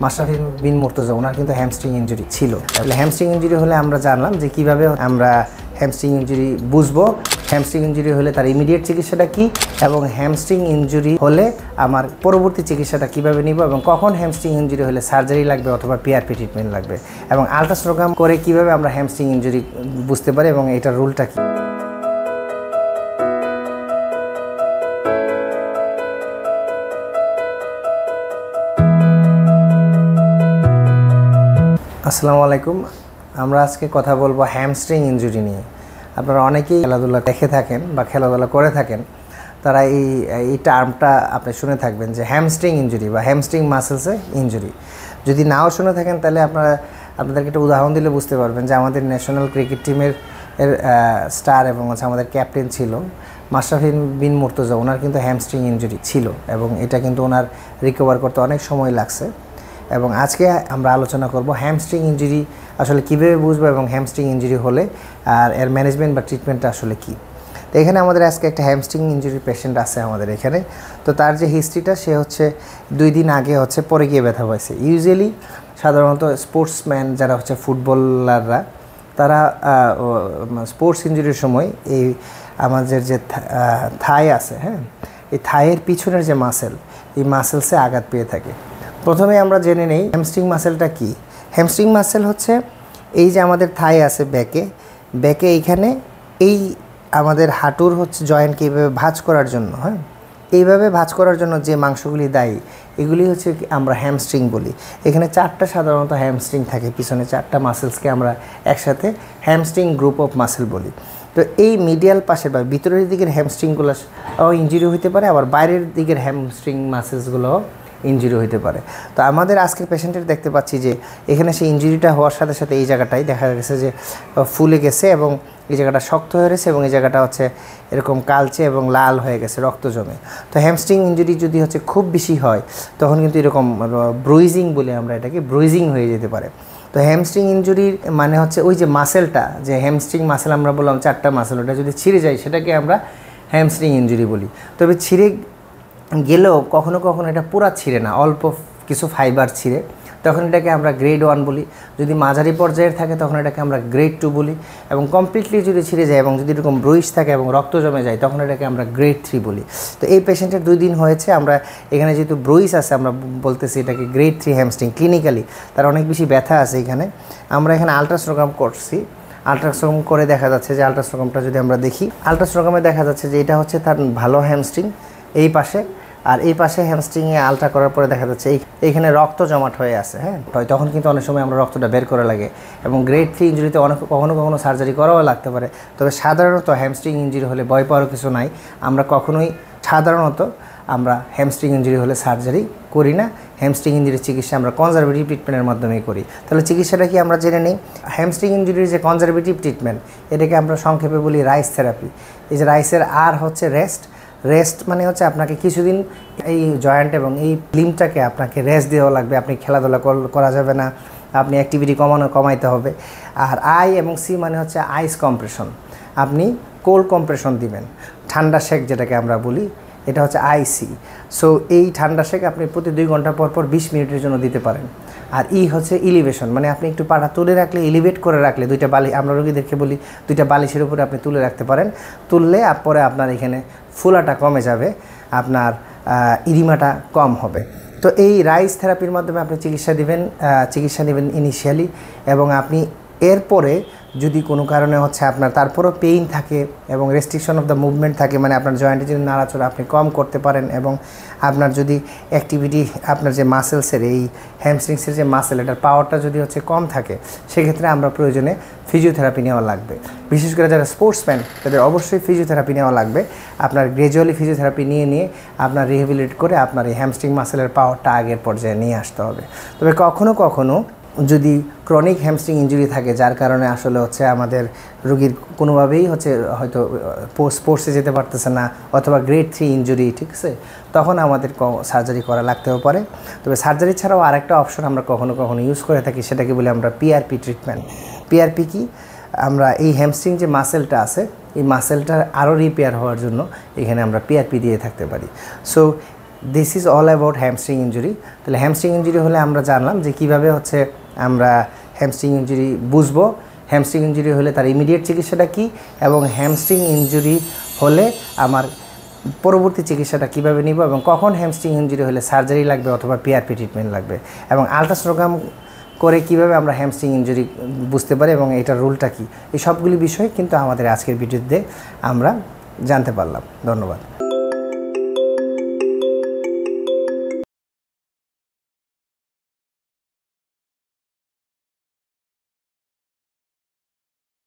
মাশরাফি বিন মুর্তজা ওনার কিন্তু hamstring injury ছিল। তাহলে হ্যামস্ট্রিং ইনজুরি হলে আমরা জানলাম যে কিভাবে আমরা হ্যামস্ট্রিং ইনজুরি বুঝবো, হ্যামস্ট্রিং ইনজুরি হলে তার ইমিডিয়েট চিকিৎসাটা কি, এবং হ্যামস্ট্রিং ইনজুরি হলে আমার পরবর্তী চিকিৎসাটা কিভাবে নিব, এবং কখন হ্যামস্ট্রিং ইনজুরি হলে সার্জারি লাগবে অথবা পিআরপি ট্রিটমেন্ট লাগবে, এবং আল্ট্রাসোনোগ্রাম করে কিভাবে আমরা হ্যামস্ট্রিং ইনজুরি বুঝতে পারি এবং এটার রুলটা কি। আসসালামু আলাইকুম। আমরা আজকে কথা বলবো হ্যামস্ট্রিং ইনজুরি নিয়ে। আপনারা অনেকেই খেলাধুলা দেখে থাকেন বা খেলাধুলা করে থাকেন, তারা এই টার্মটা আপনি শুনে থাকবেন যে হ্যামস্ট্রিং ইনজুরি বা হ্যামস্ট্রিং মাসেলসে ইনজুরি। যদি নাও শুনে থাকেন তাহলে আপনাদেরকে একটা উদাহরণ দিলে বুঝতে পারবেন যে আমাদের ন্যাশনাল ক্রিকেট টিমের স্টার এবং আমাদের ক্যাপ্টেন ছিল মাশরাফি বিন মুর্তজা, ওনার কিন্তু হ্যামস্ট্রিং ইনজুরি ছিল এবং এটা কিন্তু ওনার রিকভার করতে অনেক সময় লাগছে। এবং আজকে আমরা আলোচনা করব হ্যামস্ট্রিং ইনজুরি আসলে কীভাবে বুঝবো এবং হ্যামস্ট্রিং ইনজুরি হলে আর এর ম্যানেজমেন্ট বা ট্রিটমেন্টটা আসলে কী। তো এখানে আমাদের আজকে একটা হ্যামস্ট্রিং ইনজুরি পেশেন্ট আছে আমাদের এখানে। তো তার যে হিস্ট্রিটা, সে হচ্ছে 2 দিন আগে পরে গিয়ে ব্যথা পাইছে। ইউজুয়ালি সাধারণত স্পোর্টসম্যান যারা ফুটবলাররা, তারা স্পোর্টস ইনজুরির সময় এই আমাদের যে থাই আছে, এই থাইয়ের পিছনের যে মাসেল, এই মাসেলসে আঘাত পেয়ে থাকে। প্রথমে আমরা জেনে নেই হ্যামস্ট্রিং মাসেলটা কি। হ্যামস্ট্রিং মাসেল হচ্ছে এই যে আমাদের থাই আছে ব্যাকে এইখানে এই আমাদের হাঁটুর জয়েন্টকে এইভাবে ভাঁজ করার জন্য, এইভাবে ভাঁজ করার জন্য যে মাংসগুলি দায়ী, এগুলি হচ্ছে আমরা হ্যামস্ট্রিং বলি। এখানে 4টা সাধারণত হ্যামস্ট্রিং থাকে, পিছনে 4টা মাসেলসকে আমরা একসাথে হ্যামস্ট্রিং গ্রুপ অফ মাসেল বলি। তো এই মিডিয়াল পাশে বা ভিতরের দিকের হ্যামস্ট্রিংগুলো ইনজুরি হতে পারে, আবার বাইরের দিকের হ্যামস্ট্রিং মাসেলসগুলো ইনজুরি হতে পারে। তো আমাদের আজকের পেশেন্টের দেখতে পাচ্ছি যে এখানে সেই ইনজুরিটা হওয়ার সাথে সাথে এই জায়গাটাই দেখা গেছে যে ফুলে গেছে এবং এই জায়গাটা শক্ত হয়ে গেছে এবং এই জায়গাটা এরকম কালচে এবং লাল হয়ে গেছে, রক্ত জমে। তো হ্যামস্ট্রিং ইনজুরি যদি খুব বেশি হয় তখন কিন্তু এরকম ব্রুইজিং বলে আমরা এটাকে, ব্রুইজিং হয়ে যেতে পারে। তো হ্যামস্ট্রিং ইনজুরির মানে ওই যে মাসেলটা, যে হ্যামস্ট্রিং মাসেল আমরা বললাম 4টা মাসেল, ওটা যদি ছিঁড়ে যায় সেটাকে আমরা হ্যামস্ট্রিং ইনজুরি বলি। তবে ছিঁড়ে গেলেও কখনো কখনো এটা পুরা ছিঁড়ে না, অল্প কিছু ফাইবার ছিঁড়ে, তখন এটাকে আমরা গ্রেড 1 বলি। যদি মাঝারি পর্যায়ের থাকে তখন এটাকে আমরা গ্রেড 2 বলি, এবং কমপ্লিটলি যদি ছিঁড়ে যায় এবং যদি এরকম ব্রুইজ থাকে এবং রক্ত জমে যায় তখন এটাকে আমরা গ্রেড 3 বলি। তো এই পেশেন্টের 2 দিন হয়েছে, আমরা এখানে যেহেতু ব্রুইজ আছে আমরা বলতেছি এটাকে গ্রেড 3 হ্যামস্ট্রিং। ক্লিনিক্যালি তার অনেক বেশি ব্যথা আছে এখানে। আমরা এখানে আল্ট্রাসোনোগ্রাম করছি, আল্ট্রাসোনোগ্রাম করে দেখা যাচ্ছে যে আল্ট্রাসোনোগ্রামটা যদি আমরা দেখি, আল্ট্রাসোনোগ্রামে দেখা যাচ্ছে যে এটা হচ্ছে তার ভালো হ্যামস্ট্রিং এই পাশে, আর এই পাশে হ্যামস্ট্রিংয়ে আলট্রা করার পরে দেখা যাচ্ছে এইখানে রক্ত জমাট হয়ে আছে। তখন কিন্তু অনেক সময় আমরা রক্তটা বের করা লাগে, এবং গ্রেড 3 ইনজুরিতে কখনো কখনো সার্জারি করাও লাগতে পারে। তবে সাধারণত হ্যামস্ট্রিং ইনজুরি হলে ভয় পাওয়ার কিছু নাই। আমরা কখনোই সাধারণত হ্যামস্ট্রিং ইনজুরি হলে সার্জারি করি না। হ্যামস্ট্রিং ইনজুরির চিকিৎসা আমরা কনজারভেটিভ ট্রিটমেন্টের মাধ্যমেই করি। তাহলে চিকিৎসাটা কি আমরা জেনে নিই। হ্যামস্ট্রিং ইনজুরির যে কনজারভেটিভ ট্রিটমেন্ট, এটাকে আমরা সংক্ষেপে বলি রাইস থেরাপি। এই যে রাইসের আর রেস্ট মানে আপনাকে কিছুদিন এই জয়েন্ট এবং এই লিম্বটাকে আপনাকে রেস্ট দেওয়া লাগবে। আপনি খেলাধুলা করা যাবে না, আপনি অ্যাক্টিভিটি কমাইতে হবে। আর আই এবং সি মানে আইস কম্প্রেশন, আপনি কোল্ড কম্প্রেশন দিবেন। ঠান্ডা শেক যেটাকে আমরা বলি, এটা আইসি। সো এই ঠান্ডা শেক আপনি প্রতি 2 ঘন্টা পর 20 মিনিটের জন্য দিতে পারেন। আর ইলিভেশন মানে আপনি একটু পাটা তুলে রাখলে, এলিভেট করে রাখলে, 2টা বালিশ, আমরা রোগীদেরকে বলি 2টা বালিশের উপরে আপনি তুলে রাখতে পারেন। তুললে পরে আপনার এখানে ফুলাটা কমে যাবে, আপনার ইরিমাটা কম হবে। তো এই রাইস থেরাপির মাধ্যমে আপনি চিকিৎসা নেবেন ইনিশিয়ালি, এবং আপনি এরপরে যদি কোনো কারণে আপনার তারপরও পেইন থাকে এবং রেস্ট্রিকশন অফ দ্য মুভমেন্ট থাকে, মানে আপনার জয়েন্টে যদি নাড়াচড়া আপনি কম করতে পারেন, এবং আপনার যদি অ্যাক্টিভিটি, আপনার যে মাসেলসের এই হ্যামস্ট্রিংসের যে মাসেল, এটার পাওয়ারটা যদি কম থাকে, সেক্ষেত্রে আমরা প্রয়োজনে ফিজিওথেরাপি নেওয়া লাগবে। বিশেষ করে যারা স্পোর্টসম্যান তাদের অবশ্যই ফিজিওথেরাপি নেওয়া লাগবে। আপনার গ্র্যাজুয়ালি ফিজিওথেরাপি নিয়ে আপনার রিহ্যাবিলিটেট করে আপনার এই হ্যামস্ট্রিং মাসেলের পাওয়ারটা আগের পর্যায়ে নিয়ে আসতে হবে। তবে কখনো কখনো যদি ক্রনিক হ্যামস্ট্রিং ইনজুরি থাকে, যার কারণে আসলে আমাদের রোগীর কোনোভাবেই হয়তো স্পোর্টসে যেতে পারতেছে না, অথবা গ্রেড 3 ইনজুরি, ঠিক আছে, তখন আমাদের সার্জারি করা লাগতেও পারে। তবে সার্জারি ছাড়াও আরেকটা অপশন আমরা কখনো কখনো ইউজ করে থাকি, সেটাকে বলি আমরা পিআরপি ট্রিটমেন্ট। পিআরপি কি, আমরা এই হ্যামস্ট্রিং যে মাসেলটা আছে, এই মাসেলটা আরও রিপেয়ার হওয়ার জন্য এখানে আমরা পিআরপি দিয়ে থাকতে পারি। So this is all about hamstring injury. তাহলে হ্যামস্ট্রিং ইনজুরি হলে আমরা জানলাম যে কীভাবে হচ্ছে আমরা হ্যামস্ট্রিং ইনজুরি বুঝবো, হ্যামস্ট্রিং ইনজুরি হলে তার ইমিডিয়েট চিকিৎসাটা কী, এবং হ্যামস্ট্রিং ইনজুরি হলে আমার পরবর্তী চিকিৎসাটা কীভাবে নিব, এবং কখন হ্যামস্ট্রিং ইনজুরি হলে সার্জারি লাগবে অথবা পিআরপি ট্রিটমেন্ট লাগবে, এবং আলট্রাসোনোগ্রাম করে কীভাবে আমরা হ্যামস্ট্রিং ইনজুরি বুঝতে পারি এবং এটার রুলটা কী, এই সবগুলি বিষয় কিন্তু আমাদের আজকের ভিডিওতে আমরা জানতে পারলাম। ধন্যবাদ।